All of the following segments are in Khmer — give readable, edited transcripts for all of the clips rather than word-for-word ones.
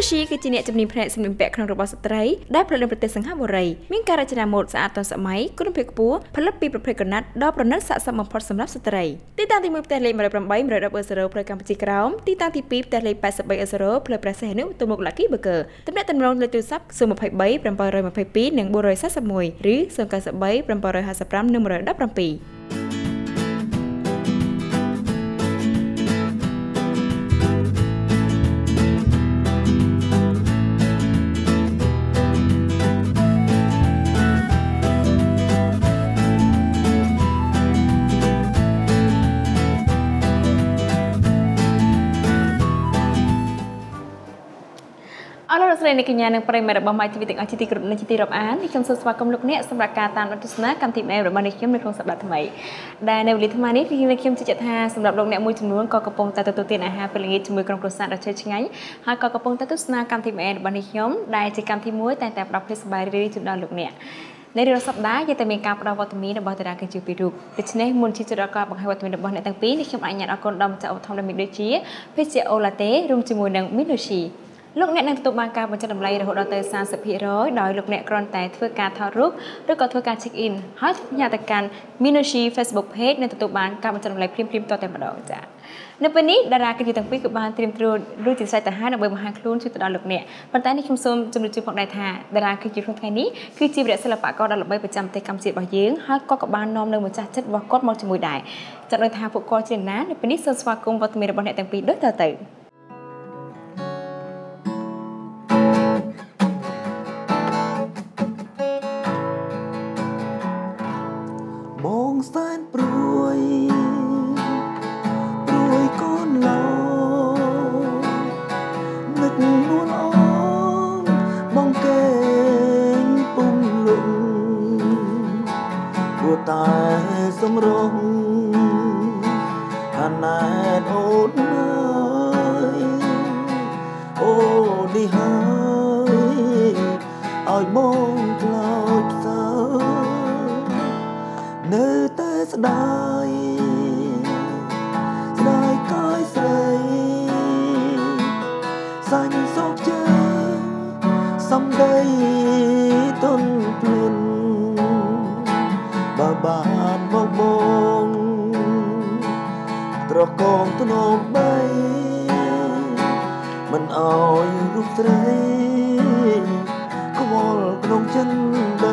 Minoshi គឺជាអ្នកជំនាញផ្នែកសម្លៀកបំពាក់ក្នុងរបស់ស្ត្រីដែលផលិតនៅប្រទេសសិង្ហបុរីមានការរចនាម៉ូដស្អាតទាន់សម័យគុណភាពខ្ពស់ផលិតពីប្រភេទក្រណាត់ដ៏ប្រណិតស័ក្តិសមបំផុតសម្រាប់ស្ត្រីទីតាំងទី1ផ្ទះលេខ108 110 ផ្លូវកម្ពុជាក្រោមទីតាំងទី2ផ្ទះលេខ83 ផ្លូវព្រះសីហនុទៅមុខ Lucky Burger ទំនាក់ទំនងលេខទូរស័ព្ទ023 722 និង 441 ឬ093 755 និង 117អរលោកស្រីអ្នកកញ្ញានិងប្រិយមិត្តរបស់ My TV ទាំងអស់ជាទីគោរពនិងជាទីរាប់អាននេះខ្ញុំសូមស្វាគមន៍លោកអ្នកសម្រាប់ការតាមទស្សនាកម្មវិធីរបស់នេះខ្ញុំនៅក្នុងសប្តាហ៍ថ្មីដែលនៅវេលាថ្មនេះខ្ញុំជឿជាក់ថាសម្រាប់លោកអ្នកមួយចំនួនក៏កំពុងតែទទួលទានអាហារពេលល្ងាចជាមួយក្រុមគ្រួសារដ៏ជឿឆ្ងាញ់ហើយក៏កំពុងតែទស្សនាកម្មវិធីរបស់នេះខ្ញុំដែលជាកម្មវិធីមួយតែផ្ដល់ភាពសប្បាយរីករាយជូនដល់លោកអ្នកនៅរាល់សប្តាហ៍យើងតែមានការផ្ដល់វត្តមានរបស់តារាកិច្ចពីរូបដូច្នេះមុនជាចរការបង្ហាញវត្តមានរបស់អ្នកទាំងពីរនេះខ្ញុំអនុញ្ញាតអរគុណដល់ម្ចាស់ឧបត្ថម្ភដែលមានដូចជាភេសជ្ជៈអូឡាតេរួមជាមួយនឹង Minoshiលោកអ្នកនឹងទទួលបានការបញ្ចុះតម្លៃរហូតដល់ទៅ 30% ដោយលោកអ្នកគ្រាន់តែធ្វើការថតរូបឬក៏ធ្វើការ check in ហើយផ្ញើទៅកាន់ Minoshi Facebook page នឹងទទួលបានការបញ្ចុះតម្លៃភ្លាមៗតតែម្ដងចា៎នៅពេលនេះតារាកិច្ចទាំងពីរក៏បានត្រៀមខ្លួនរួចជាស្រេចទៅហើយដើម្បីបង្ហាញខ្លួនជូនទៅដល់លោកអ្នកប៉ុន្តែនេះខ្ញុំសូមជម្រាបជូនផងដែរថាតារាកិច្ចក្នុងថ្ងៃនេះគឺជាវីរៈសិល្បករដ៏ល្បីប្រចាំប្រទេសកម្ពុជារបស់យើងហើយក៏បាននាំនៅម្ចាស់ចិត្តរបស់គាត់មកជាមួយដែរចាត់ដឹងថាពួកគាត់ជាណានៅពេលនេះសូមស្វាគមន៍វត្តមានរបស់អ្នកទាំងពីរដូចតទៅសែនព្រួយកូនលោនឹកនួនអូនបងកេងពុំលងព្រោះតែសម្រងអាណែតអូនហើយអូនេះហើយឲ្យបងខ្លោចផ្សើនៅតែស្ដាយកាយស្រីសាញ់សោកជើងសំដីទន់ភ្លុនបើបានមកបងត្រកងធ្នមបីមិនអោយរូបស្រីខ្វល់ក្នុងចិនដើ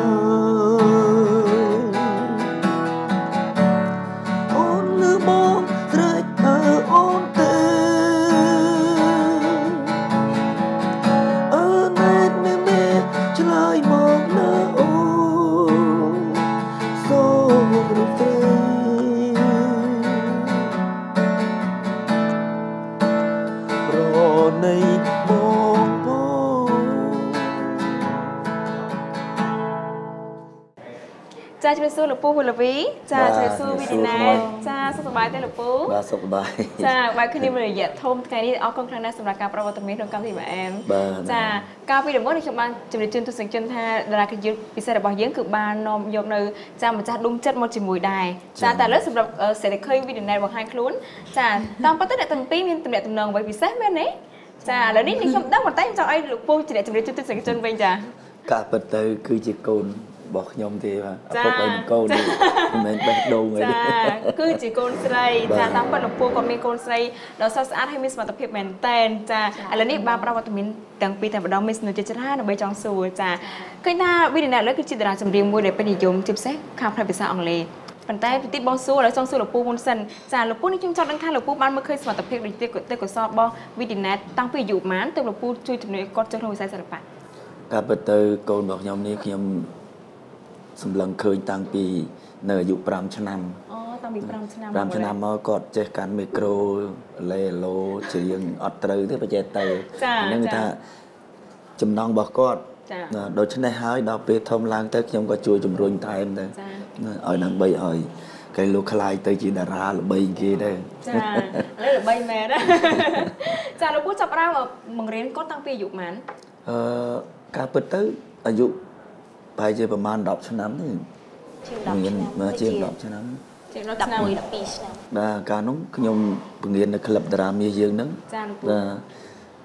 ចាជំរាបសួរលោកពូវលវីចាជំរាបសួរវីឌីណាចាសុខសប្បាយទេលោកពូបាទសុខសប្បាយចាបើគ្នារយៈធំថ្ងៃនេះអរគុណខ្លាំងណាស់សម្រាប់ការប្រវត្តិមានក្នុងកម្មវិធីម៉ែមចាកាលពីដំបូងនេះខ្ញុំបានជម្រាបជូនទស្សនិកជនថាតារាកិច្ចពិសេសរបស់យើងគឺបាននាំយកនៅចាម្ចាស់ដួងចិត្តមកជាមួយដែរចាតែឥឡូវសម្រាប់សេរីឃើញវីឌីណាបង្ហាញខ្លួនចាតាមពិតទៅអ្នកទាំងពីរមានទំនាក់ទំនងអ្វីពិសេសមែនទេចាឥឡូវនេះខ្ញុំដឹងប៉ុន្តែខ្ញុំចង់ឲ្យលោកពូជម្រាបជូនទស្សនិកជនវិញចាការពិតទៅគឺជាកូនរបស់ខ្ញុំទេបាទឪពុកឲ្យកូនមិនមែនបេះដូងអីទេគឺជាកូនស្រីចាតាមពិតលោកពូគាត់មានកូនស្រីដ៏ស្រស់ស្អាតហើយមានសមត្ថភាពមែនតែនចាឥឡូវនេះបានប្រវត្តិមានទាំងពីរតែម្ដងមានសំណួរជាច្រើនដើម្បីចង់សួរចាឃើញថាវីឌីណាឥឡូវគឺជាតារាចម្រៀងមួយដែលពេញនិយមជាពិសេសខាងផ្នែកភាសាអង់គ្លេសប៉ុន្តែពីទីបងសួរឥឡូវចង់សួរលោកពូមុនសិនចាលោកពូនេះខ្ញុំចង់ដឹងថាលោកពូបានមើលឃើញសមត្ថភាពដូចទេកុសលរបស់វីឌីណាតាំងពីអាយុប៉ុន្មានទើបលោកពូជួយជំនួយគាត់ចូលក្នុងវិស័យសិល្បៈការពិតទៅកូនរបស់ខ្ញុំនេះខ្ញុំសម្លឹងឃើញតាំងពីនៅអាយុ5ឆ្នាំអូតាំងពី5ឆ្នាំ 5ឆ្នាំមកគាត់ចេះកាន់មីក្រូលេឡូច្រៀងអត់ត្រូវទេបើចេះទៅហ្នឹងថាចំណងរបស់គាត់ដូច្នេះហើយដល់ពេលធំឡើងទៅខ្ញុំក៏ជួយជំរុញថែមទៅឲ្យដើម្បីឲ្យគេលោកខ្លាយទៅជាតារាល្បីគេដែរចាឥឡូវល្បីមែនណាចាលោកពូចាប់ផ្ដើមបង្រៀនគាត់តាំងពីអាយុប៉ុន្មានការពិតទៅអាយុប្រហែលជាប្រហែល10ឆ្នាំទេជាង10ឆ្នាំជាង10ឆ្នាំ 12ឆ្នាំបាទកាលនោះខ្ញុំបង្រៀននៅក្លឹបតារាមាសយើងហ្នឹងចាបាទ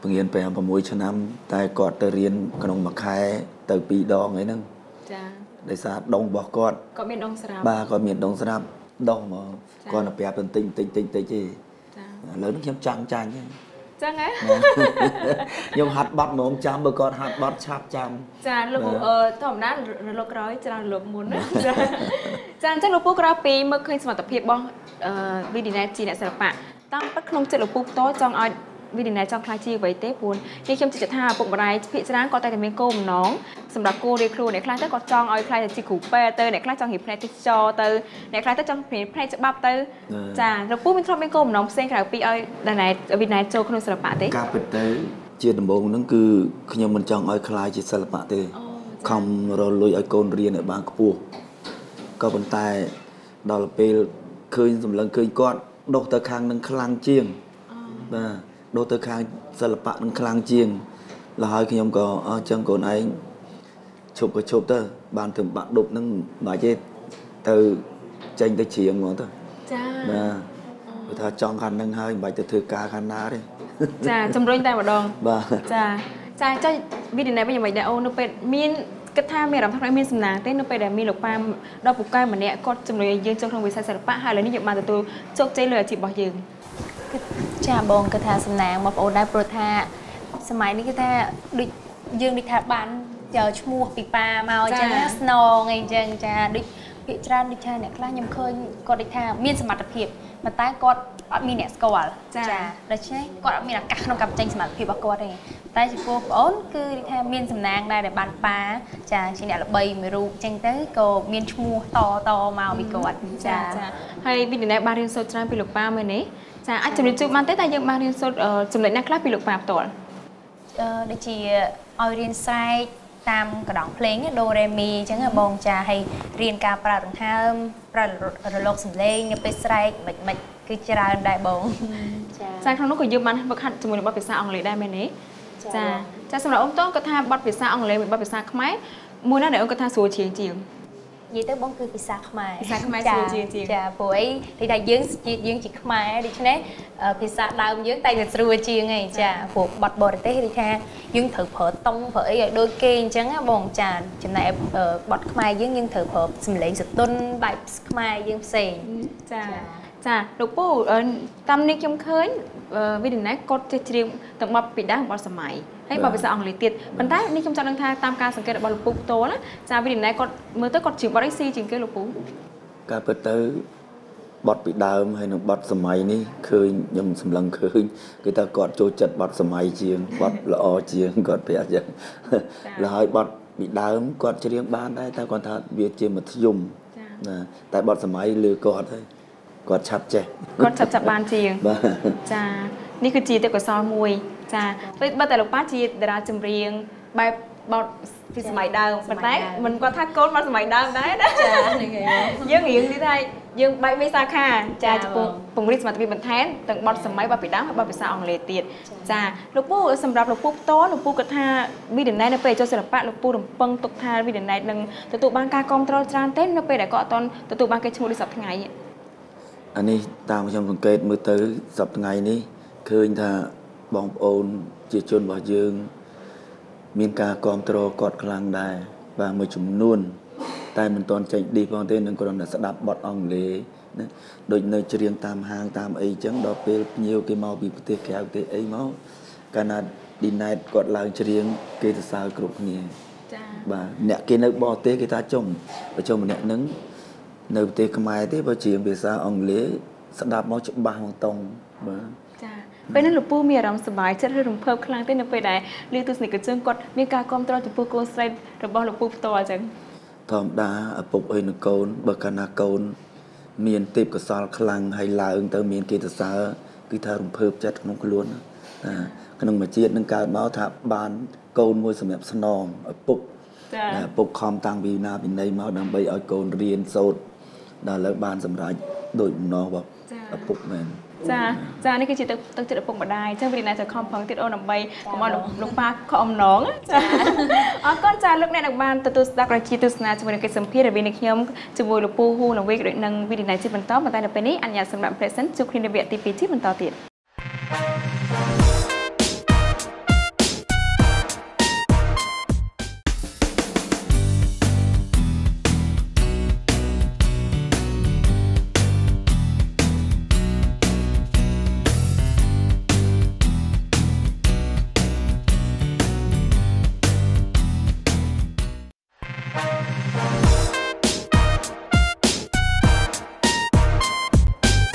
បង្រៀន5 6ឆ្នាំតែគាត់ទៅរៀនក្នុងមួយខែទៅ2 ដងអីហ្នឹងចាដោយសារដងរបស់គាត់មានដងស្រាប់បាទគាត់មានដងស្រាប់ដងមកគាត់ទៅប្រាប់បន្តិចទេចាឥឡូវនេះខ្ញុំចាំចាញ់ហ្នឹងចឹងហ៎ខ្ញុំហាត់បាត់ហ្មងចាំបើគាត់ហាត់បាត់ឆាប់ចាំចាលោកធម្មតាលោកក្រោយច្រើនលោកមុនណាចាអញ្ចឹងលោកពូក្រោយពីមើលឃើញសមត្ថភាពរបស់វីឌីណេតជាអ្នកសិល្បៈតាមពិតក្នុងចិត្តលោកពូផ្ទាល់ចង់ឲ្យវីឌីណេតចង់ខ្លាចជាអ្វីទេព្រោះនេះខ្ញុំជឿថាពុកម្ដាយភាគច្រើនគាត់តែមានគោលបំណងសម្រាប់គូរៀនគ្រូអ្នកខ្លះទៅគាត់ចង់ឲ្យខ្លាចជាគ្រូពេទ្យទៅអ្នកខ្លះចង់រៀនផ្នែកទេសចរទៅអ្នកខ្លះទៅចង់រៀនផ្នែកច្បាប់ទៅចាលោកពូមានធ្លាប់មានគោលបំណងផ្សេងក្រៅពីឲ្យវីឌីណេតចូលក្នុងសិល្បៈទេការពិតទៅជាដំបូងហ្នឹងគឺខ្ញុំមិនចង់ឲ្យខ្លាចជាសិល្បៈទេខំរលួយឲ្យកូនរៀនឲ្យបានខ្ពស់ក៏ប៉ុន្តែដល់ពេលឃើញសម្លឹងឃើញគាត់ដុសទៅខាងនឹងខ្លាំងជាងបាទដុសទៅខាងសិល្បៈនឹងខ្លាំងជាងแล้วហើយខ្ញុំក៏អញ្ចឹងកូនឯងឈប់ក៏ឈប់ទៅបានធ្វើបាក់ដប់នឹងបាច់ទេទៅចេញទៅច្រៀងហ្មងទៅចាបាទព្រោះថាចង់ខាងនឹងហើយមិនបាច់ទៅធ្វើការខាងណាទេចាជំរុញតែម្ដងបាទចាចុះវីឌីណេតវិញយ៉ាងម៉េចដែរអូននៅពេលមានគិតថាមានអារម្មណ៍ថាមានសំណាងទេនៅពេលដែលមានលោកប៉ាដល់ពូកែម្នាក់គាត់ជំរុញឲ្យយើងចូលក្នុងវិស័យសិល្បៈហើយឥឡូវនេះយើងបានទទួលជោគជ័យលើអាជីពរបស់យើងចាបងគិតថាសំណាងបងប្អូនដែរព្រោះថាសម័យនេះគឺថាដូចយើងដូចថាបានឈ្មោះពីប៉ាមកអញ្ចឹងស្នងអីអញ្ចឹងចាដូចភាគច្រើនដូចថាអ្នកខ្លះខ្ញុំឃើញគាត់ដូចថាមានសមត្ថភាពប៉ុន្តែគាត់អត់មានអ្នកស្គាល់ចាដូច្នេះគាត់អត់មានឱកាសក្នុងការបញ្ចេញសមត្ថភាពរបស់គាត់ទេតែចំពោះបងប្អូនគឺដូចថាមានសំណាងដែរដែលបានប៉ាចាជាអ្នកល្បីមួយរូបអញ្ចឹងទៅក៏មានឈ្មោះតមកពីគាត់ចាហើយវីឌីណេតបានរៀនសូត្រច្រើនពីលោកប៉ាមែនទេចាអាចជំរាបជូនបានទេតែយើងបានរៀនសូត្រចំណុចណាខ្លះពីលោកប៉ាផ្ទាល់ដូចជាឲ្យរៀនស្រែកតាមកណ្ដងភ្លេងដូរ៉េមីអញ្ចឹងបងចាឲ្យរៀនការប្រើដង្ហើមប្រើរលកសំឡេងនៅពេលស្រែកមិនគឺច្រើនដែរបងចាក្នុងនោះក៏យើងបានฝึกហាត់ជាមួយនឹងបទភាសាអង់គ្លេសដែរមែនទេចាសម្រាប់អូនតូនគាត់ថាបទភាសាអង់គ្លេសមួយបទភាសាខ្មែរមួយណាដែលអូនគាត់ថាស្រួលជាងនិយាយទៅបងគឺភាសាខ្មែរស្រួលជាងចាព្រោះអីទីថាយើងជាខ្មែរដូច្នេះភាសាដើមយើងតែតែស្រួលជាងឯងចាព្រោះបទបរទេសទីថាយើងត្រូវប្រើតុងប្រើអីឲ្យដូចគេអញ្ចឹងណាបងចាចំណែកបទខ្មែរយើងត្រូវប្រើសំឡេងសតុនបែបខ្មែរយើងផ្សេងចាលោកពូតាមនេះខ្ញុំឃើញវីឌីណេតគាត់ចេះច្រៀងទាំងបទពីដើមបទសម័យហើយបទភាសាអង់គ្លេសទៀតប៉ុន្តែនេះខ្ញុំចង់ដឹងថាតាមការសង្កេតរបស់លោកពូផ្ទាល់ណាចាវីឌីណេតគាត់មើលទៅគាត់ច្រៀងបទអីស៊ីជាងគេលោកពូការពិតទៅបទពីដើមហើយនឹងបទសម័យនេះឃើញខ្ញុំសម្លឹងឃើញគឺថាគាត់ចូលចិត្តបទសម័យជាងបទល្អជាងគាត់ប្រាប់ចឹងแล้วហើយបទពីដើមគាត់ច្រៀងបានដែរតែគាត់ថាវាជាមធ្យមណាតែបទសម័យលើគាត់ហើយគាត់ឆាប់ចេះគាត់ឆាប់បានជាងចានេះគឺជាទេពកោសល្យមួយចាពេលបើតែលោកប៉ាជាតារាចម្រៀងបែបបទពីសម័យដើមប៉ុន្តែមិនគាត់ថាកូនមកសម័យដើមដែរណាចាយើងរៀងទីថាយើងបែកមេសាខាចាចំពោះពង្រីកសមត្ថភាពបន្ថែមទាំងបទសម័យបទពីដើមហើយបទភាសាអង់គ្លេសទៀតចាលោកពូសម្រាប់លោកពូផ្ទាល់លោកពូគាត់ថាវីឌីណេតនៅពេលចូលសិល្បៈលោកពូរំពឹងទុកថាវីឌីណេតនឹងទទួលបានការគាំទ្រច្រើនទេនៅពេលដែលគាត់អត់ទាន់ទទួលបានគេឈ្មោះដូចសប្តាហ៍ថ្ងៃអានេះតាមខ្ញុំសង្កេតមើលទៅសប្តាហ៍ថ្ងៃនេះឃើញថាបងប្អូនជាជនរបស់យើងមានការគាំទ្រគាត់ខ្លាំងដែរបាទមួយចំនួនតែមិនទាន់ចេញឌីផងទេនឹងគ្រាន់តែស្ដាប់បទអង់គ្លេសណាដូចនៅច្រៀងតាមហាងតាមអីចឹងដល់ពេលភ្ញៀវគេមកពីប្រទេសក្រៅប្រទេសអីមកកាលណាឌីណេតគាត់ឡើងច្រៀងគេសរសើរគ្រប់គ្នាចាបាទអ្នកគេនៅបរទេសគេថាចុងម្នាក់នឹងនៅប្រទេសខ្មែរទេបើច្រៀងភាសាអង់គ្លេសស្ដាប់មកច្បាស់មកតង់បាទចាពេលនេះលោកពូមានអារម្មណ៍សប្បាយចិត្តឬរំភើបខ្លាំងទេនៅពេលដែលឮទស្សនិកជនគាត់មានការគាំទ្រចំពោះកូនស្រីរបស់លោកពូផ្ទាល់អញ្ចឹងធម្មតាឪពុកអីនឹងកូនបើកាលណាកូនមានទេពកោសល្យខ្លាំងហើយឡើងទៅមានគេសរសើរគឺថារំភើបចិត្តក្នុងខ្លួនណាក្នុងមួយជាតិនឹងកើតមកថាបានកូនមួយសម្រាប់ស្នងឪពុកឪពុកខំតាំងពីណាពីណីមកដើម្បីឲ្យកូនរៀនសូត្រដល់ឥឡូវបានសម្រេចដោយបំណងរបស់ឪពុកមែនចានេះគឺជាទឹកចិត្តឪពុកម្ដាយអញ្ចឹងវីណេតจะខំប្រឹងទៀតអូនដើម្បីកុំឲ្យលោកប៉ាខកអំណងចាអរគុណចាលោកអ្នកនឹងបានទទួលស្ដាប់រជាទស្សនាជាមួយនឹងកិច្ចសម្ភាសន៍រវាងខ្ញុំជាមួយលោកពូហ៊ូនិងវីនឹងវីណេតជាបន្តប៉ុន្តែនៅពេលនេះអនុញ្ញាតសម្រាប់ present ជួបគ្នានៅវគ្គទី2ជាបន្តទៀត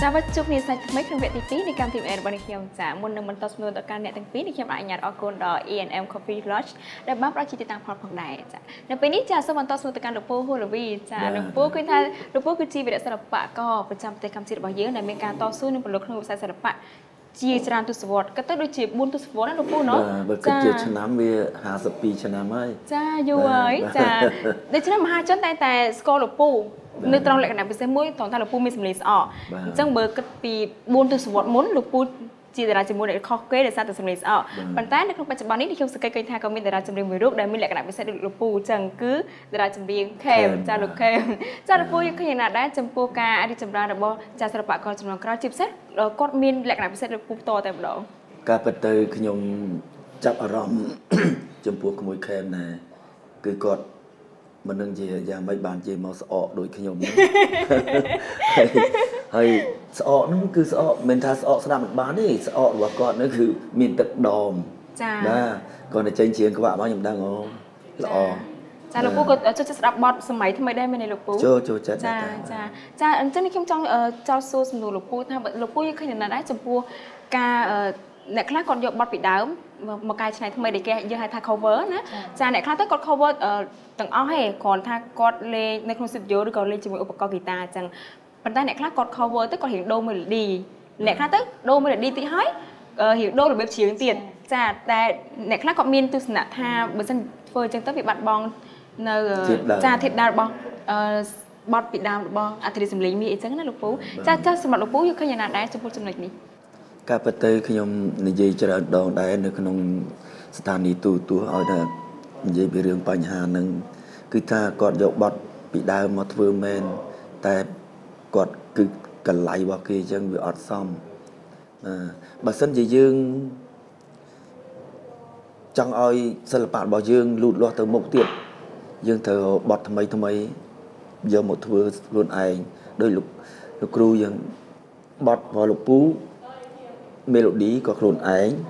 ចាវជុកនេះសាច់ថ្មីក្នុងវគ្គទី2នៃកម្មវិធីរបស់នេះខ្ញុំចាមុននឹងបន្តស្នូលដល់ការអ្នកទាំងពីរនេះខ្ញុំអនុញ្ញាតអរគុណដល់ E&M Coffee Lodge ដែលបានផ្ដល់ជាទីតាំងផលផងដែរចានៅពេលនេះចាសូមបន្តស្នូលទៅកាន់លោកពូហូរវីចាលោកពូឃើញថាលោកពូគឺជាវីរៈសិល្បករប្រចាំប្រទេសកម្ពុជារបស់យើងដែលមានការតស៊ូនិងប្រឡូកក្នុងវិស័យសិល្បៈជាច្រើនទសវត្សរ៍ក៏ទៅដូចជា4ទសវត្សរ៍ណាលោកពូណោះបើគិតជាឆ្នាំវា52ឆ្នាំហើយចាយូរហើយចាដូច្នេះមហាជនតែស្គាល់លោកពូនៅត្រង់លក្ខណៈពិសេសមួយត្រង់ថាលោកពូមានសម្លេងស្អកអញ្ចឹងបើគិតពី4ទសវត្សរ៍មុនលោកពូជាតារាចម្រៀងដែលខុសគេដោយសារតែសម្លេងស្អកប៉ុន្តែនៅក្នុងបច្ចុប្បន្ននេះខ្ញុំសង្កេតឃើញថាក៏មានតារាចម្រៀងមួយរូបដែលមានលក្ខណៈពិសេសដូចលោកពូអញ្ចឹងគឺតារាចម្រៀងខេមចាលោកខេមចាលោកពូយើងឃើញណាស់ដែរចំពោះការរីកចម្រើនរបស់ចាសិល្បករជំនាន់ក្រោយជាពិសេសគាត់មានលក្ខណៈពិសេសលោកពូផ្ទាល់តែម្ដងការពិតទៅខ្ញុំចាប់អារម្មណ៍ចំពោះក្មួយខេមណាគឺគាត់មិននឹងជាយ៉ាងម៉េចបានជាមកស្អកដូចខ្ញុំហើយស្អកនោះគឺស្អកមិនថាស្អកស្ដាប់មិនបានទេស្អករបស់គាត់នោះគឺមានទឹកដមចាបាទគាត់ទៅចេញជាងក្បាក់មកខ្ញុំដឹងអូល្អចាលោកពូក៏ចូលចិត្តស្ដាប់បទសម័យថ្មីដែរមែនទេលោកពូចូលចិត្តចាអញ្ចឹងខ្ញុំចង់ចោទសួរសំណួរលោកពូថាលោកពូយើងឃើញណាស់ដែរចំពោះការអ្នកខ្លះគាត់យកបទពីដើមមកកែច្នៃថ្មីដែលគេយើងហៅថា cover ណាចាអ្នកខ្លះទៅគាត់ cover ទាំងអស់ហេគ្រាន់ថាគាត់លេងនៅក្នុង studio ឬក៏លេងជាមួយឧបករណ៍ហ្គីតាអញ្ចឹងប៉ុន្តែអ្នកខ្លះគាត់ cover ទៅគាត់រៀងដូរ melody អ្នកខ្លះទៅដូរ melody តិចហើយរៀងដូររបៀបច្រៀងទៀតចាតែអ្នកខ្លះគាត់មានទស្សនៈថាបើមិនធ្វើអញ្ចឹងទៅវាបាត់បង់នៅចាធាតុដើមរបស់បទពីដើមរបស់អធិរាជសម្លេងមាសអញ្ចឹងណាលោកពូចាសម្រាប់លោកពូយើងឃើញយ៉ាងណាដែរចំពោះចំណុចនេះការពិតទៅខ្ញុំនិយាយច្រើនដងដែរនៅក្នុងស្ថានីយ៍ទូទស្សន៍ឲ្យថានិយាយពីរឿងបញ្ហាហ្នឹងគឺថាគាត់យកបទពីដើមមកធ្វើមែនតែគាត់គឺកលៃរបស់គេអញ្ចឹងវាអត់សមបើសិនជាយើងចង់ឲ្យសិល្បៈរបស់យើងលូតលាស់ទៅមុខទៀតយើងត្រូវបទថ្មីយកមកធ្វើខ្លួនឯងដោយលោកគ្រូយើងបទរបស់លោកពូmelody ក៏ខ្លួនឯង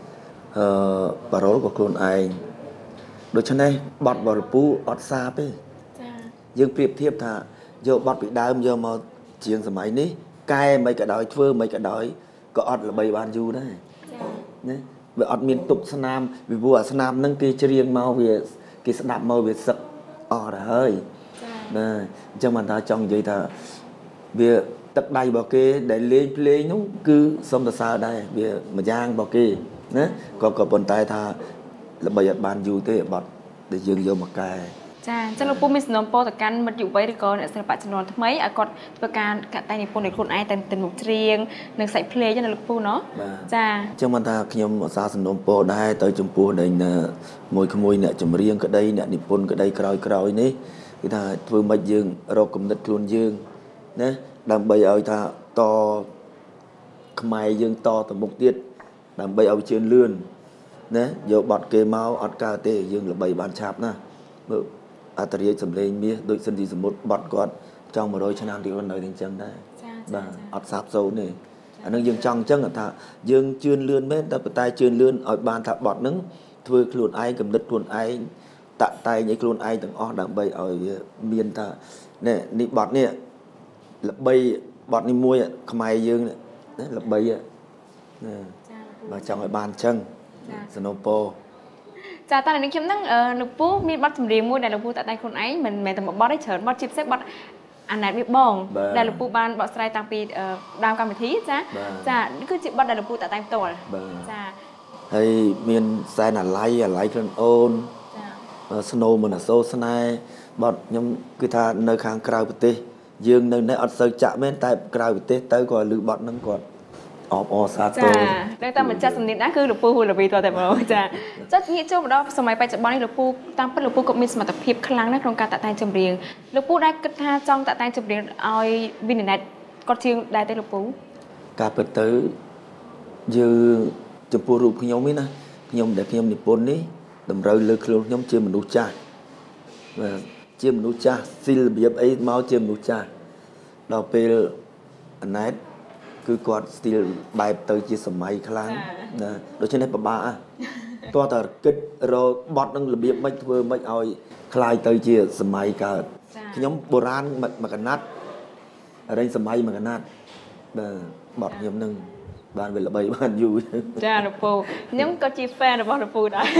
parole ក៏ខ្លួនឯងដូច្នេះបទរបស់លោកពូអត់សាបទេចាយើងប្រៀបធៀបថាយកបទពីដើមយកមកជាងសម័យនេះកែមិនក៏ដោយធ្វើមិនក៏ដោយក៏អត់ល្បីបានយូរដែរចាណាវាអត់មានទុកស្នាមពីព្រោះអាស្នាមហ្នឹងគេច្រៀងមកវាគេស្ដាប់មកវាសឹកអស់ទៅហើយចាណាអញ្ចឹងបានថាចង់និយាយថាវាទឹកដៃរបស់គេដែលលេងភ្លេងនោះគឺសុំសរសើរដែរវាមួយយ៉ាងរបស់គេណាក៏ប៉ុន្តែថាល្បីអត់បានយូរទេបត់ដែលយើងយកមកកែចាអញ្ចឹងលោកពូមានសំណូមពរទៅកាន់មិត្តយុវវ័យឬក៏អ្នកសិល្បៈជំនាន់ថ្មីឲ្យគាត់ធ្វើការកតែនិពន្ធដោយខ្លួនឯងតែមុខច្រៀងនិងសាច់ភ្លេងណាលោកពូណោះចាអញ្ចឹងបានថាខ្ញុំឧស្សាហ៍សំណូមពរដែរទៅចំពោះដែលក្មួយអ្នកចម្រៀងក្តីអ្នកនិពន្ធក្តីក្រោយនេះគឺថាធ្វើម៉េចយើងរកគំនិតខ្លួនយើងណាដើម្បីឲ្យថាតខ្មែរយើងតទៅមុខទៀតដើម្បីឲ្យជឿនលឿនណាយកបទគេមកអត់កើតទេយើងល្បីបានឆាប់ណាមើលអត្តរាជសម្លេងមាសដូចសិនទីសមុទ្របទគាត់ចង់100ឆ្នាំទៀតនៅតែអញ្ចឹងដែរបាទអត់សាបសូន្យទេអានឹងយើងចង់អញ្ចឹងថាយើងជឿនលឿនមែនតែប៉ុន្តែជឿនលឿនឲ្យបានថាបទហ្នឹងធ្វើខ្លួនឯងកំណត់ខ្លួនឯងតាក់តែងឲ្យខ្លួនឯងទាំងអស់ដើម្បីឲ្យវាមានថានេះបទនេះល្បីបទនេះមួយខ្មែរយើងល្បីណាបើចង់ឲ្យបានអញ្ចឹងសណូពោចាតែនេះខ្ញុំហ្នឹងលោកពូមានបទចម្រៀងមួយដែលលោកពូតាក់តែងខ្លួនឯងមិនមែនតែមួយបទទេច្រើនបទជាពិសេសបទអាណែតវាបងដែលលោកពូបានបកស្រាយតាំងពីដើមកម្មវិធីចានេះគឺជាបទដែលលោកពូតាក់តែងផ្ទាល់ចាហើយមានសែនអាឡ័យខ្លួនអូនចាស្នូមិនអសូរស្នេហ៍បទខ្ញុំគឺថានៅខាងក្រៅប្រទេសយើងនៅនេះអត់សូវចាក់មែនតែក្រៅប្រទេសទៅក៏លឺបទហ្នឹងគាត់អបអរសាទរចាតែមិនចាត់សំនៀងដែរគឺលោកពូហួរលវីតតែម្ដងចាចិត្តងាកចូលមកដល់សម័យបច្ចុប្បន្ននេះលោកពូតាមពិតលោកពូក៏មានសមត្ថភាពខ្លាំងណាស់ក្នុងការតាក់តែងចម្រៀងលោកពូដែរគិតថាចង់តាក់តែងចម្រៀងឲ្យវិនណេតគាត់ជាងដែរទេលោកពូការពិតទៅយើងចំពោះរូបខ្ញុំនេះណាខ្ញុំដែលខ្ញុំនិពន្ធនេះតម្រូវលើខ្លួនខ្ញុំជាមនុស្សចាស់បាទជាមនុស្សចាស់ស៊ីលរបៀបអីមកជាមនុស្សចាស់ដល់ពេលអណែតគឺគាត់ស្ទីលបែបទៅជាសម័យខ្លាំងណាដូច្នេះពិបាកតោះតែគិតរកបត់នឹងរបៀបមិនធ្វើមិនឲ្យคล้ายទៅជាសម័យកើតខ្ញុំបុរាណមកកណាត់រែងសម័យមកកណាត់ bọt nhầm nâng bạn về là bầy bạn vui cha được phù nhưng có chi fan được bao được phù đấy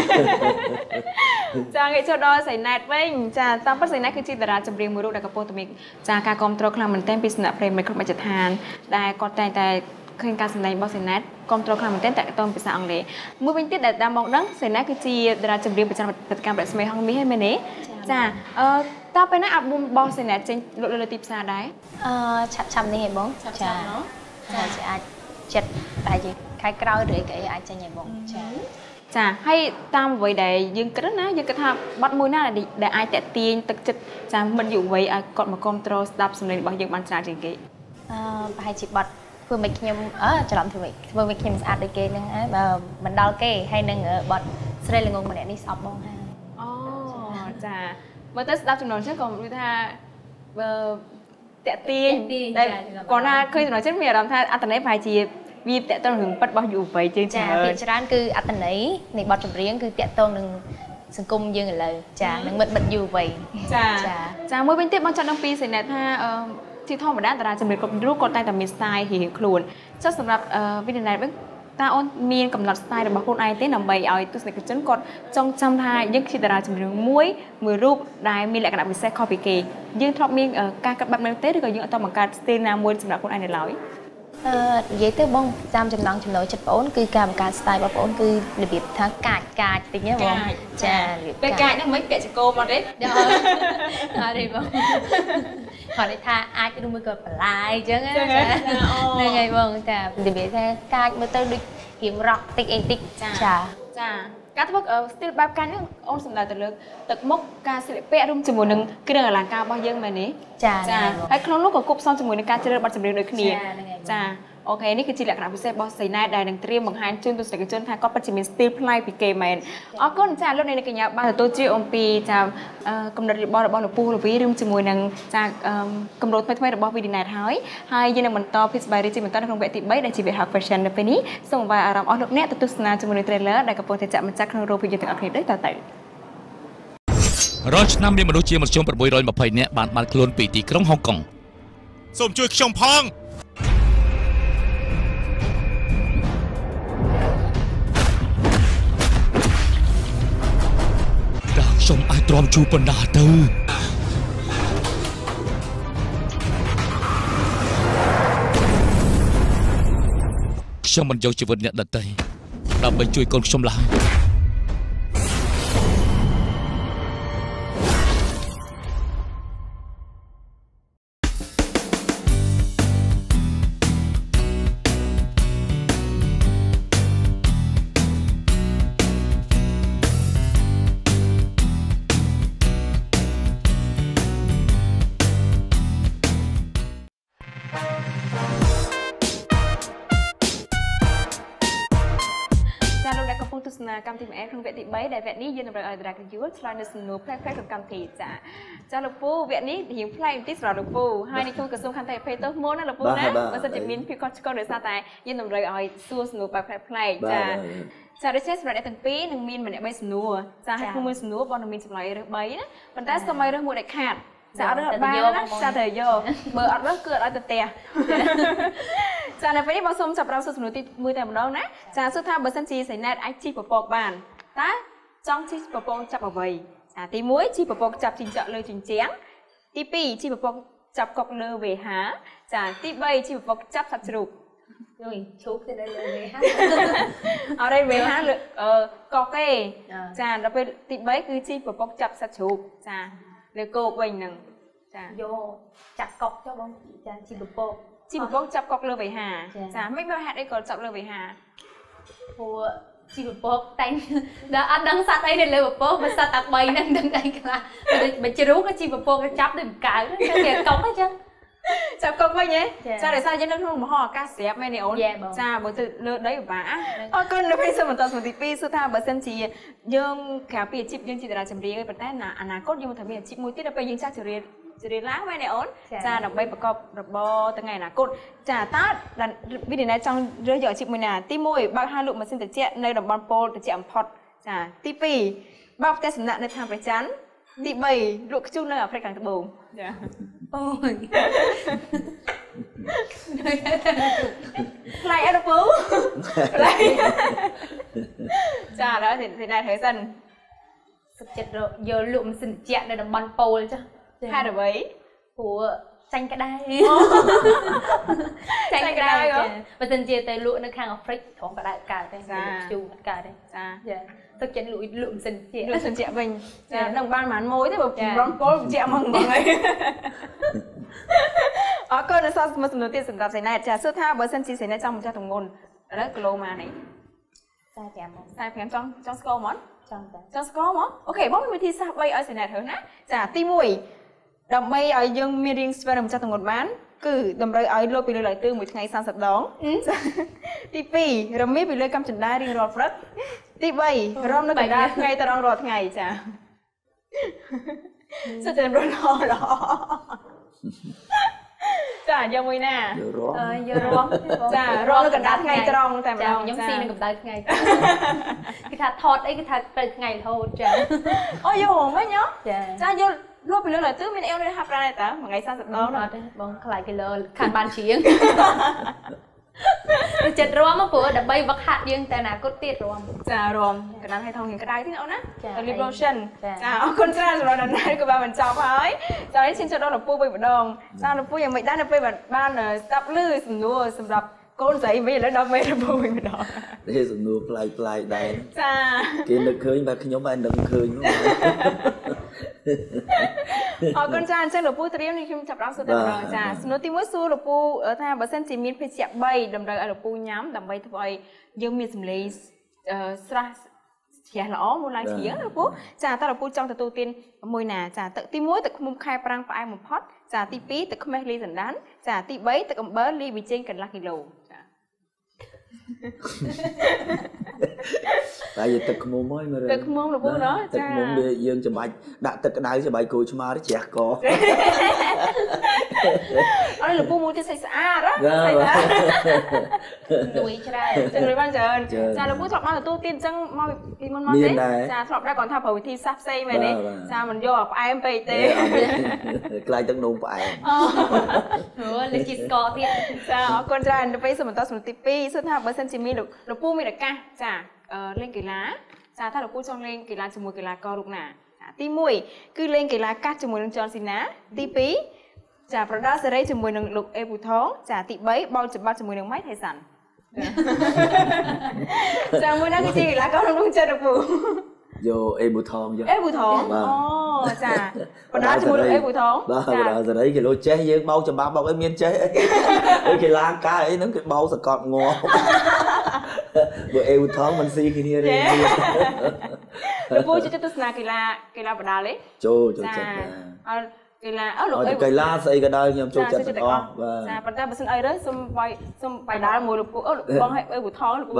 cha nghĩ cho đôi sấy nát với cha tao bắt sấy nátคือจิตราจำเรียงมือรูดกับโปรตุมิกchaการคอมโตรคลังมันเต้นพิษณะเพลงไม่ครบมาจัดทานได้ก็แต่เคยการแสดงบอสเซนัทคอมโตรคลังมันเต้นแต่ต้นภาษาอังกฤษเมื่อเป็นที่แต่ดามองดังเซนัทคือจิตราจำเรียงประจำปฏิการแบบสมัยห้องมีให้ไหมเนี่ยจ้าตาไปนะอับบอสเซนัทจะลดเลยติดซาได้ช้ำนี่เห็นบ้งจ้าจะจัดไปจีใครกล้าหรือไก่อาจจะยังบ้งจ้าให้ตามไว้ได้ยังกระนั้นยังกระทำบัดมือหน้าได้ไอแต่ตีนตึกจัดจ้ามันอยู่ไว้กดมาคอมโตรดับสำเร็จบางอย่างมันจะจริงกี่ไปจีบัดเพื่อไม่ขี้ยมจะลำถือไปเพื่อไม่ขี้ยมสะอาดได้เกนึงมันดอลเกให้นึงบัดเสร็จเลยงงมันนี่สอบบ้งฮะอ๋อจ้าเมื่อตั้งดับจำนวนเช่นก่อนดูท่าแต่ตีนก่อนหน้าเคยจำนวนเช่นมีอะไรท่าอัตโนมัติไปจีวีแต่ต้นถึงปัดบอลอยู่ไปจริงจ้าเป็นร้านคืออัตโนมัติในบอลจำเรียงคือแต่ต้นหนึ่งสังคมยังเลยจ้าหนึ่งมันอยู่ไปจ้าเมื่อเป็นเต็มบอลจันทร์ปีเสร็จเนี่ยท่าที่ท่อมาด้านตารางจะมีรูปกดใต้แต่มีสไตล์หินครูนเจ้าสำหรับวิดีโอนี้ตาอ้นมีกำหนดสไตล์แบบคนไอเต้นนำไปเอาตัวสเน็กจนกดจงจำทายยึดที่ตารางจะมีมุ้ยมือรูปได้มีแหล่งกระดาษพิเศษคอปิเกยึดทอปมีการกับแบบเมลเต้หรือก็ยึดเอาตัวเหมือนการสเตนามวยสำหรับคนไอในเรา vậy tới bông jam chấm nón chấm nổi chật bổn cứการสไตล์บổnคือระเบียบทั้งการติเนี้ยบองจ้าเป็นการนั่งไม่เกะจะโกมาดิเดี๋ยวอะไรบองขอได้ท่าอาจจะดูมือเกิดปลายจังไงนั่นไงบองจ้าระเบียบแค่การมือเตอร์ดูหิมร็อกติ๊กเองติ๊กจ้าการที่พวกสไตล์แบบการนี่องสำหรับแต่เลือกตึกมกการศิลปะรุ่มจมูกหนึ่งคือเรื่องหลังการบ่ยังมานี้จ้าให้คล้องลูกกับกุ๊บซ้อนจมูกในการเจริญบัตรสำเร็จโดยขณีจ้าโอเคนี่คือจิตหลักพิเศษบอสใส่หน้าได้ดังเตรียมบางฮันจุนตัวสกัดจุนทางก็ปัจจุบันสตีลพลายปีเกมแมนอ๋อก็จ้าเรื่องในกันยาบ้านตัวจีอมปีจะกำหนดบอลหรือปูหรือวิรุ่มจมูกหนึ่งจะกำหนดไม่บอลวิดีนาท้ายให้ยันมันต่อพิสบายริจิมันต่อในโรงแบบติดใบได้จีบหักแฟชั่นในปีนี้ส่งไปอารมณ์ออกลูกเนี้ยตุสนาจมูกในเทรลเลอร์ได้กับโปรเทจะมันจากโรงพิจารณาคลิปได้ต่อไปร้อยน้ำมีมนุษย์เชียร์มันชมประบวยร้อยมาเพย์เนี่ยบานคลุนปีตีกรุงฮ่องกงส่งช่วยชมพองชมไอตรอมชูปนาเตอร์ชมมันยาวชีวิตเนี่ยดัดใจเราไปช่วยคนชมลายกรรมที่แม่ครั้งเวทีใบได้เวทนี้ยืนในรายการยูทลายในสนุกแพร่กับกรรมที่จ้าลูกปูเวทนี้หิวไพร์ที่สระลูกปูให้ในทุ่งกระทรวงการแต่เพย์ตัวโมนั่นลูกปูนะมันจะมินพิคอชก็เดือดซาแต่ยืนในรายการสู้สนุกแบบแพร่จ้าได้เช็คสำหรับในตั้งปีหนึ่งมินเหมือนใบสนุกจ้าให้ผู้มือสนุกบอลมินสำหรับเรื่องใบนะมันแต่สมัยเรื่องมือเด็กขาดจ้าเรื่องใบนะจ้าเตยโยเบอร์อัดเรื่องเกิดอัดเตะจ้าในปีนี้บอลส้มจับเราสนุกที่มือแต่มันน้องนะจ้าสุดท้ายเบอร์สันจีใส่แนทไอจีปปอกบานตาจ้องชีปปองจับเอาไว้ตีมุ้ยชีปปองจับจิงเจาะเลยจิงเจียงตีปีชีปปองจับกอกเลยเวหาตีใบชีปปองจับสัตว์จุก rồi chụp thì đây là về hát ở đây về hát được có cái nóไปตีใบคือชีปปองจับสัตว์จุกเลยโกบนหนึ่ง vôจับกอกcho bôngชีปปองจับกอกเลยเวหาไม่ไปหาได้ก่อนจับเลยเวหาชีบปกแต่งอันดังสัตว์ไอ้เนี่ยเลยบปกมันสัตว์ตักใบนั่งดังไงกันละมันจะรู้ก็ชีบปกจับได้กายแล้วเดี๋ยวกอกได้จังจับกอกไปnhéจ้าđể sao cho nó không mà họ cá xếp này ổnจ้าบtừ lừa đấy bà con nó phải xem một tờ số tivi số tha bữa xem chỉ dương cả bị chip dương chỉ là chấm riêng cái bữa là anh cốt dương một thằng bị chip mũi tiết là bây dương chắcจะเรียนล้างไว้ในอ้นจ้าดอกใบประกอบดอกบอตั้งไงนะกดจ้าตาดันวิธีนั้นจังเรื่องหยอดชิบมือน่ะตีมวยบางฮาลุมาซึ่งแต่เจ้าในดอกบอลโปแต่เจ้าพอดจ้าตีปีบางแต่สำนักในทางประจันตีใบลูกจุ่มในอเมริกันตะบูจ้า ôi lại ăn được bú lại chà đó thì này thấy dần sực chật rồi giờ lụm xin chẹt để đầm bắn pole chứ hai được ấy của xanh cái đai xanh cái đai và xin chia tay lụa nó khang ở frick thong cái đai cả đây chu cả đây dạ sực chật lụm xin chẹt mình đồng ban mán mối thế mà bắn pole chẹt mong mọi người ở cơ nó sao mà đầu tiên sừng gặp này chả sơ tha bữa sân chia sẻ này trong một cha thùng ngôn đó kilo mà này sai phèm trong score món trong score món ok bóng mình thi sao bay ở sân này hơn á chả ti mùi đầm bay ở dương miring sphere một cha thùng ngôn bán cứ đầm bay ở lôi bị lời tư một ngày sang sập đón ti pi rầm mít bị lời cam chừng đai riêng rọt đất ti bay rом nó cả ngày ta đang rọt ngày chả sao trên rồi đó chả giờ mùi nè giờ rong chả rong nó cần đá ngày trong tại mà giống xi nó cầm tay ngày cái thà thọt ấy cái thà từ ngày thôi chả ôi vô mấy nhá chả vô lúc bị lỡ tứ mình eo đây hạp ra này ta mà ngày sau sập đó rồi bông lại cái lỡ khăn bàn chiến chật rôm á của đập bay vật hạt dương tại nào cốt tiệt rôm chà rôm cáiนั้นให้ทองเห็นกระดาษที่เอานะตัวลิปโลชั่นจ้าเอาคนจ้าสำหรับนั้นก็บ้านมันจอบหายจ้าได้ชินจะโดนหลบปูไปบดองจ้าหลบปูยังไม่ได้หลบไปบ้านซับลื้อสนุสำหรับก้นใส่ไม่แล้วดอกไม่หลบปูไปบดองได้สนุปลายได้จ้ากินนึกเคยแบบขยมอันนึกเคยนู้น con trai trên lục pu triếm thì khi chập đóng số tầm rồi chả số tí mỗi số lục pu ở thang bờ sân chỉ miên phải chẹp bay đầm đời ở lục pu nhám đầm bay thôi dương miên sầm lê sra chả lõ một lại chía lục pu chả ta lục pu trong tu tiên môi nà chả tự tí mỗi tự không khai prang phải một pot chả tí pí tự không mấy ly dần đán chả tí bấy tự cầm bớ ly bị trên cần lắc kilo tại vì tực mồm mới mà tực mồm là vui đó tực mồm đi dương cho bài đặt tực cái đáy cho bài cùi cho má đó chẹt có ở đây là bu mua cho xây xa đó đuổi ra chân lấy ban giờ cha là bu chọn mang là tu tiên chân mau đi môn món đấy cha chọn ra còn thao phở thi sắp xây về đấy cha mình vô phải em pay tê lại tận nôn phải lên chỉ score thiệt cha con trai nó phải sửa một tao sửa tivi sửa thao bữa sân chỉ mi được bu mi được ca cha lên kỳ lá cha thao bu trong lên kỳ lá chừng 1 kỳ lá co được nè tí mùi cứ lên kỳ lá cắt chừng 1 đường tròn xin ná tí pí chảประดา sẽ chừng 1 đường lục e bùท้องchả tị bấy bao chừng 1 đường máy thay sẵn chả 1 đường cái gì lá có không chơi được bù vô e bù thong vô e bùท้องchảประดา chừng 1 đường e bùท้อง đó giờ đấy cái lô chế với bao cho ba bao cái miên chế cái lá cá ấy nó cái bao sờ cọp ngò vừa e bù thong mình xì kia đi lục bù cho tôi là cái láประดา lấy chô cái là ở lục cái lá xây cái đây nhầm chô chặt đó vàประดา bữa sân ấy đấy xung bài đá mùi lục bù ở lục bong hay e bùท้องlục bù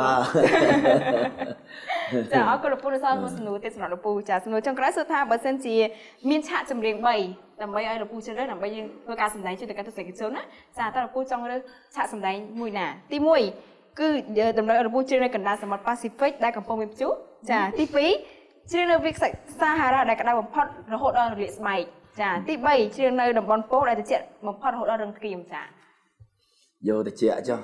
chả ở cái lục bù nó sao mà snu tên snu lục bù chả snu trong cái sơ tha bữa sân chỉ miên chạ chấm riêng bày làm bày ai lục bù chơi đấy làm bày vừa cá sầm đáy chơi từ cá tôi sẽ cái chốn á chả ta lục bù trong cái chạ sầm đáy mùi nà tí mùi cứ đầm đáy lục bù chơi này cần đá sầm mặt Pacific đá cầm phong miếng chú chả tí phí chơi nơi việc Sahara đá cả đá bằng pot rồi hốt ở liệt mày chả tí bay chơi nơi đầm bòn phố đá từ chuyện bằng pot hốt ở đường kìm chả vô thì chẹt cho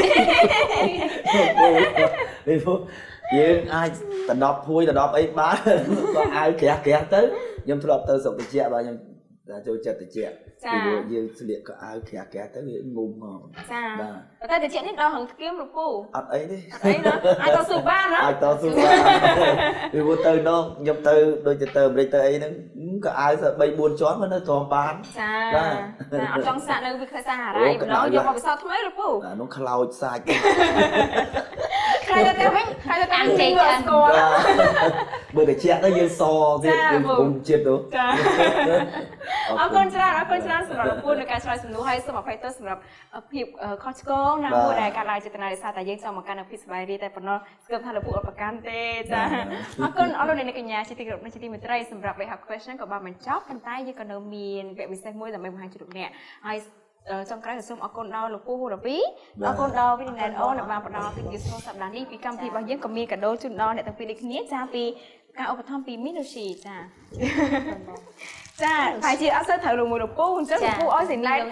đi phố dương ai ta đọc thui ta đọc ấy bán có ai kẹt tới nhâm thu đọc tới sụp thì chẹt bao nhâm là cho chẹt thì chẹt thì dương liệt có ai kẹt tới thì ngung ngon ta thì chẹt nhất đâu hằng kiếm lục bù ấy đi ai tao sụp ban đó ai tao sụp ban vì vô từ nó nhâm từ đôi từ đây từ ấy nó có ai sợ bay buồn chón mà nó toàn bán ở trong sạn nơi việc xa hả đây nó vô vào sau mấy lục bù nó khlau sai khai ra theo khai ra ăn chè ăn bữa để chẹt nó như so thì cùng chết đó con traiสำหรับพูดในการใช้สำนุให้สมัครไฟเตอร์สำหรับผิวคอสโก้นะผู้ใดการลายเจตนาศาสตร์แต่ยังจะมาการพิสบายดีแต่ปนสเกิร์ตทาร์บุประกันเตจ้าคนเอาเราในกัญญาชิติกรบในชิติมิตรสำหรับไปหา question กับบางมันชอบกันใต้ยังกันเดิมมีนแบบวิสัยมวยแต่ไม่มาจุดเนี่ยไอtrong cái là con đau lục pu là ví con đau với này ô là vào đau thì sauสัปดาห์นี้ปีกรรมที่บางยังก็มีกระโดดจุดนอนเนี่ยตั้งปีเล็กนี้จ้าปีการอุปถัมภ์ปีมิโนชีจ้า Dạ, phải chị áo sơ thở lùi mùi độc phu, chứ độc phu ôi xỉn lại.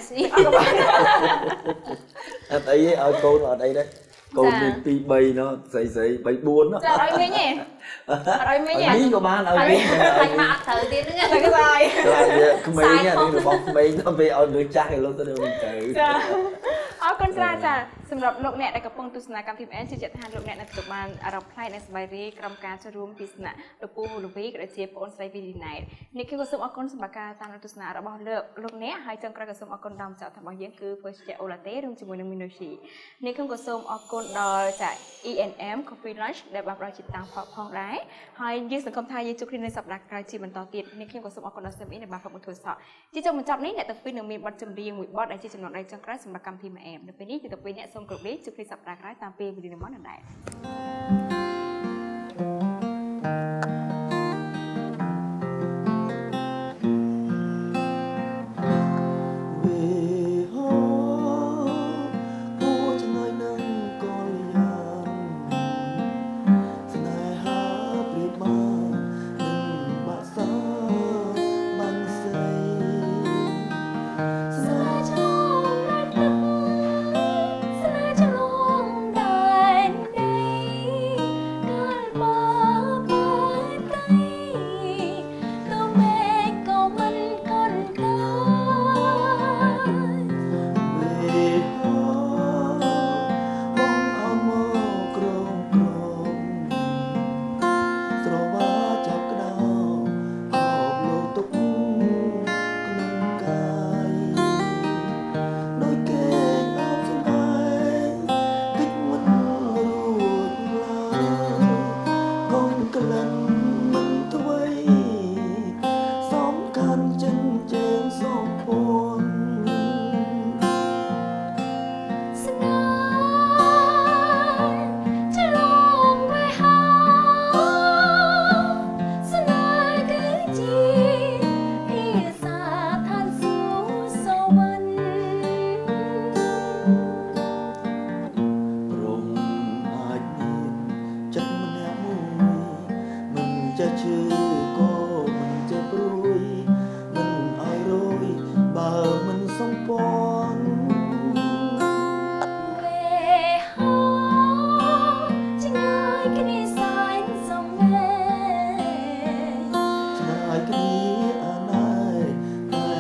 Ở đây ở cô ở đây đấy. Cô đi pi bay nó dậy bay buôn đó. Dạ, ở đây nhỉ. Ở đây nhỉ. Ở đi của bạn ở đi. Thành mà thở đi nữa. Là cái gì? Là cái mấy nha, đi được bóng mấy nó về ở đứa trai luôn tôi đều tự. Dạ. Conចាសម្រាប់លោកអ្នកដែលកំពុងទស្សនាកម្មវិធី NC ចិត្តថាលោកអ្នកនឹងទទួលបានអារម្មណ៍ប្លែកនិងសប្បាយរីកក្រុមការចូលរួមទស្សនាលោកពូលវីក៏ដូចជាបងស្រីវីលីណែតនេះគឺក៏សូមអរគុណសម្រាប់ការតាមដានទស្សនារបស់លោកអ្នកហើយចុងក្រោយក៏សូមអរគុណដល់ម្ចាស់របស់យើងគឺ First Jet Olatte រួមជាមួយនឹង Minoshi នេះគឺក៏សូមអរគុណដល់ចា ENM Coffee Lunch ដែលបានផ្ដល់ជាតាំងផងដែរហើយយើងសង្ឃឹមថាយើងជួបគ្នានៅសប្តាហ៍ក្រោយជាបន្តទៀតនេះខ្ញុំក៏សូមអរគុណដល់ SME ដែលបានផ្ដល់ធ្វើសក់ជាចុងបញ្ចប់នេះអ្នកទាំងពីរនឹងមានបទចម្រៀងមួយបទដែលជាចំណងដៃចុងក្រោយសម្រាប់កម្មវិធី MAM នៅពេលនេះគឺទៅពេលអ្នកសូមគោរពលាជួបគ្នាសប្តាហ៍ក្រោយតាមពេលវេលាមកដែរ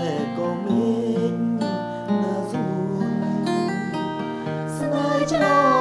Joe.